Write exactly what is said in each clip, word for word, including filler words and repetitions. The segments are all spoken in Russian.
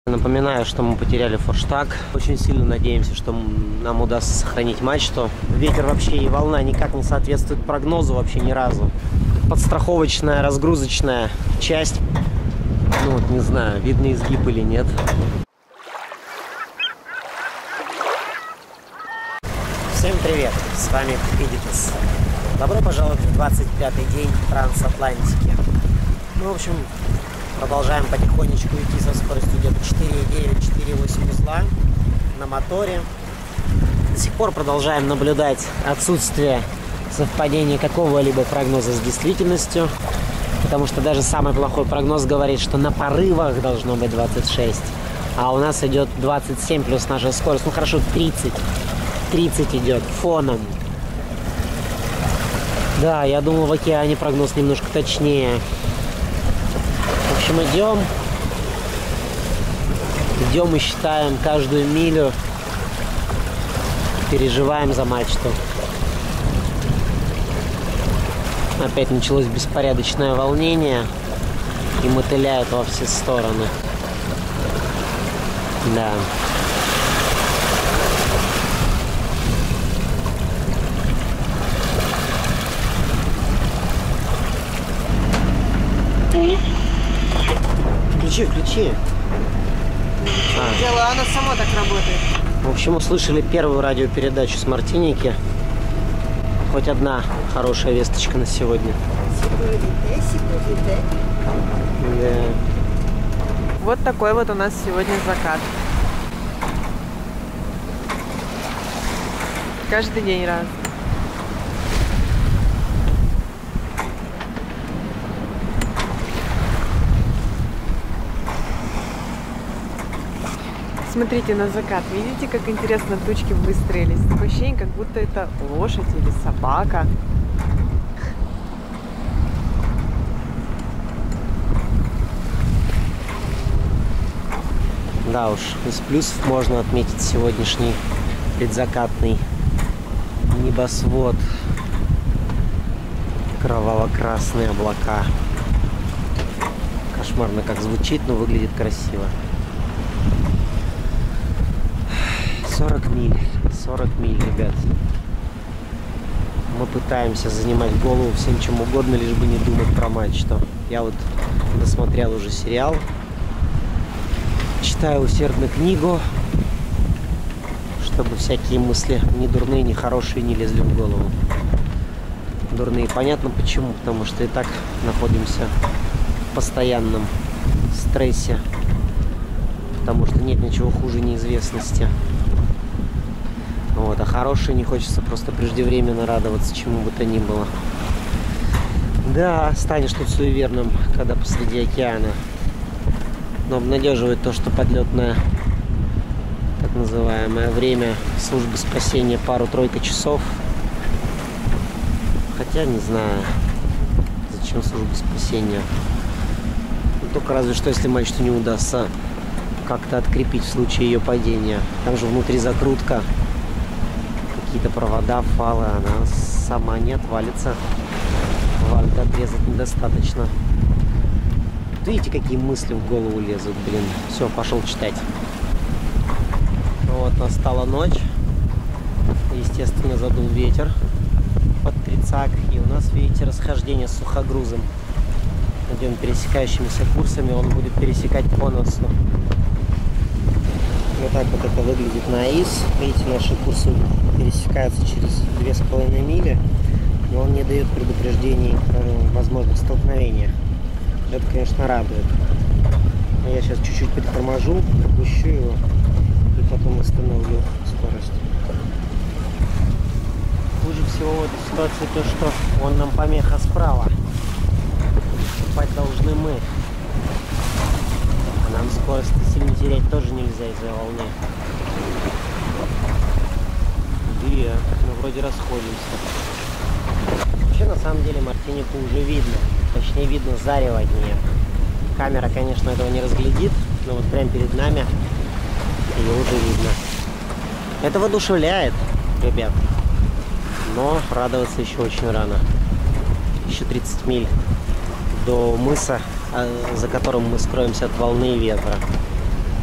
Напоминаю, что мы потеряли форштаг. Очень сильно надеемся, что нам удастся сохранить мачту. Ветер вообще и волна никак не соответствует прогнозу вообще ни разу. Подстраховочная, разгрузочная часть. Ну вот не знаю, видно изгиб или нет. Всем привет! С вами Эдитус. Добро пожаловать в двадцать пятый день трансатлантики. Ну, в общем, продолжаем потихонечку идти со скоростью где-то четыре девять — четыре восемь узла на моторе. До сих пор продолжаем наблюдать отсутствие совпадения какого-либо прогноза с действительностью. Потому что даже самый плохой прогноз говорит, что на порывах должно быть двадцать шесть. А у нас идет двадцать семь плюс наша скорость. Ну хорошо, тридцать. тридцать идет фоном. Да, я думал, в океане прогноз немножко точнее. В общем, идем. Идем и считаем каждую милю. Переживаем за мачту. Опять началось беспорядочное волнение. И мотыляет во все стороны. Да. Включи, включи. А. Дело, оно само так работает. В общем, услышали первую радиопередачу с Мартиники. Хоть одна хорошая весточка на сегодня. Да. Вот такой вот у нас сегодня закат. Каждый день раз. Смотрите на закат. Видите, как интересно тучки выстроились? Такое ощущение, как будто это лошадь или собака. Да уж, из плюсов можно отметить сегодняшний предзакатный небосвод. Кроваво-красные облака. Кошмарно как звучит, но выглядит красиво. сорок миль. сорок миль, ребят. Мы пытаемся занимать голову всем чем угодно, лишь бы не думать про мачту. Я вот досмотрел уже сериал. Читаю усердно книгу, чтобы всякие мысли ни дурные, ни хорошие не лезли в голову. Дурные, понятно почему, потому что и так находимся в постоянном стрессе, потому что нет ничего хуже неизвестности. Вот, а хорошие не хочется просто преждевременно радоваться чему бы то ни было. Да, станешь тут суеверным, когда посреди океана. Но обнадеживает то, что подлетное, так называемое, время службы спасения пару-тройка часов. Хотя не знаю, зачем служба спасения. Ну, только разве что, если мачту не удастся как-то открепить в случае ее падения. Там же внутри закрутка. Какие-то провода, фалы, она сама не отвалится. Валька отрезать недостаточно. Видите, какие мысли в голову лезут, блин. Все, пошел читать. Вот, настала ночь. Естественно, задул ветер под тридцак. И у нас, видите, расхождение с сухогрузом. Идем пересекающимися курсами, он будет пересекать по носу. Вот так вот это выглядит на АИС. Видите, наши курсы пересекаются через две с половиной мили, но он не дает предупреждений о возможных столкновениях. Это, конечно, радует. Я сейчас чуть-чуть подторможу, пропущу его и потом остановлю скорость. Хуже всего в этой ситуации то, что он нам помеха справа. Поступать должны мы. А нам скорость сильно терять тоже нельзя из-за волны. И мы вроде расходимся. Вообще, на самом деле, Мартинику уже видно. Точнее, видно зарево от нее. Камера, конечно, этого не разглядит, но вот прямо перед нами ее уже видно. Это воодушевляет, ребят. Но радоваться еще очень рано. Еще тридцать миль до мыса, за которым мы скроемся от волны и ветра.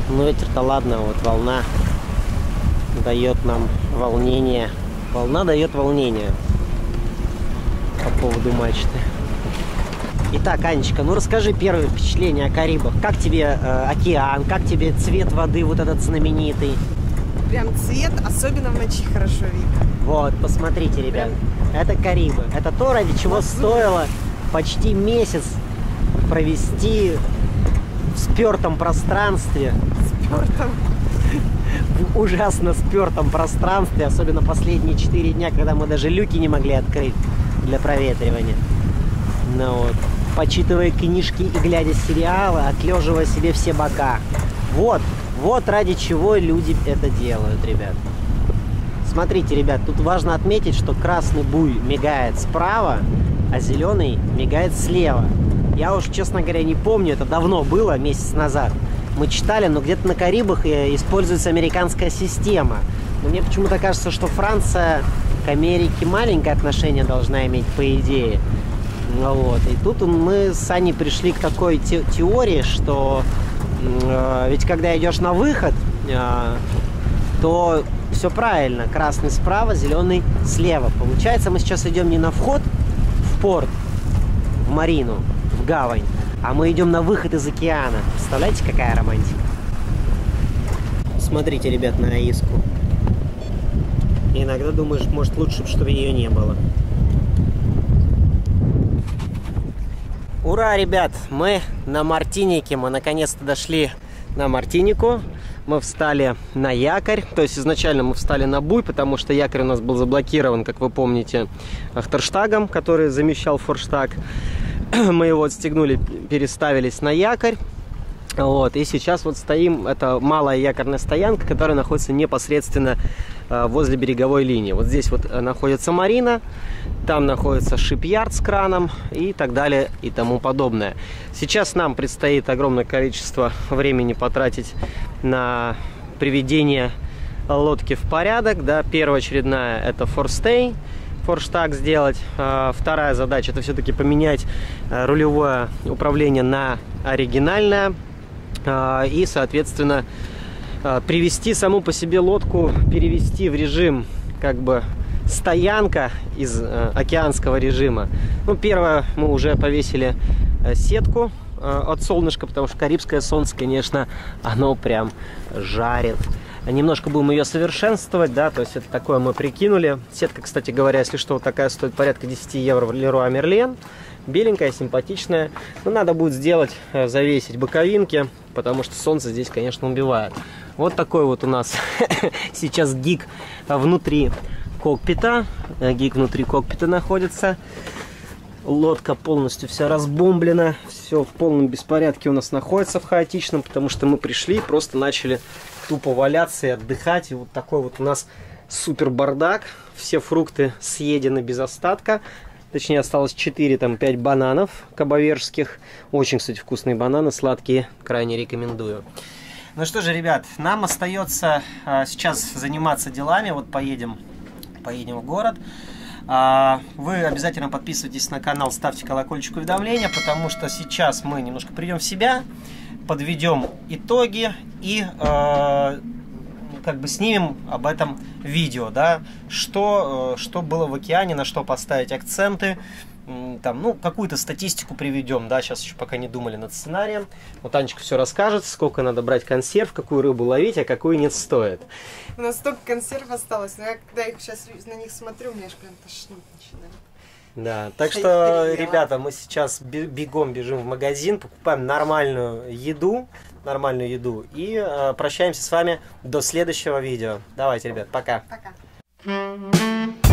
Ну ветер-то ладно, вот волна дает нам волнение. Волна дает волнение по поводу мачты. Итак, Анечка, ну расскажи первые впечатления о Карибах. Как тебе э, океан, как тебе цвет воды вот этот знаменитый? Прям цвет, особенно в ночи хорошо видно. Вот, посмотрите, ребят, прям... это Карибы. Это то, ради чего Лазурь. Стоило почти месяц провести в спертом пространстве. Спертом. В ужасно спертом пространстве, особенно последние четыре дня, когда мы даже люки не могли открыть для проветривания. Ну вот. Почитывая книжки и глядя сериалы, отлеживая себе все бока. Вот, вот ради чего люди это делают, ребят. Смотрите, ребят, тут важно отметить, что красный буй мигает справа, а зеленый мигает слева. Я уж, честно говоря, не помню, это давно было, месяц назад. Мы читали, но где-то на Карибах используется американская система. Но мне почему-то кажется, что Франция к Америке маленькое отношение должна иметь, по идее. Вот. И тут мы с Аней пришли к такой те теории, что э, ведь когда идешь на выход, э, то все правильно. Красный справа, зеленый слева. Получается, мы сейчас идем не на вход в порт, в марину, в гавань, а мы идем на выход из океана. Представляете, какая романтика? Смотрите, ребят, на Аиску. Иногда думаешь, может, лучше, чтобы ее не было. Ура, ребят! Мы на Мартинике. Мы наконец-то дошли на Мартинику. Мы встали на якорь. То есть изначально мы встали на буй, потому что якорь у нас был заблокирован, как вы помните, Ахтерштагом, который замещал форштаг. Мы его отстегнули, переставились на якорь. Вот, и сейчас вот стоим, это малая якорная стоянка, которая находится непосредственно э, возле береговой линии. Вот здесь вот находится марина, там находится шипьярд с краном и так далее и тому подобное. Сейчас нам предстоит огромное количество времени потратить на приведение лодки в порядок. Да. Первоочередная — это форстей, форштаг сделать. А, вторая задача — это все-таки поменять а, рулевое управление на оригинальное. И, соответственно, привести саму по себе лодку, перевести в режим как бы стоянка из океанского режима. Ну, первое, мы уже повесили сетку от солнышка, потому что карибское солнце, конечно, оно прям жарит. Немножко будем ее совершенствовать, да, то есть это такое мы прикинули. Сетка, кстати говоря, если что, вот такая стоит порядка десять евро в Леруа Мерлен. Беленькая, симпатичная. Но надо будет сделать, завесить боковинки, потому что солнце здесь, конечно, убивает. Вот такой вот у нас сейчас гиг внутри кокпита. Гиг внутри кокпита находится. Лодка полностью вся разбомблена. Все в полном беспорядке у нас находится, в хаотичном, потому что мы пришли, просто начали тупо валяться и отдыхать. И вот такой вот у нас супер бардак. Все фрукты съедены без остатка. Точнее, осталось четыре, там, пять бананов кабаверских. Очень, кстати, вкусные бананы, сладкие. Крайне рекомендую. Ну что же, ребят, нам остается а, сейчас заниматься делами. Вот поедем, поедем в город. А, вы обязательно подписывайтесь на канал, ставьте колокольчик уведомления, потому что сейчас мы немножко придем в себя, подведем итоги и... А, как бы снимем об этом видео, да, что, что было в океане, на что поставить акценты, там, ну, какую-то статистику приведем, да, сейчас еще пока не думали над сценарием. Вот Анечка все расскажет, сколько надо брать консерв, какую рыбу ловить, а какую не стоит. У нас столько консерв осталось, но я когда их сейчас на них смотрю, мне аж прям тошнить начинает. Да, так что, ребята, мы сейчас бегом бежим в магазин, покупаем нормальную еду, нормальную еду и э, прощаемся с вами до следующего видео. Давайте, ребят, пока. Пока.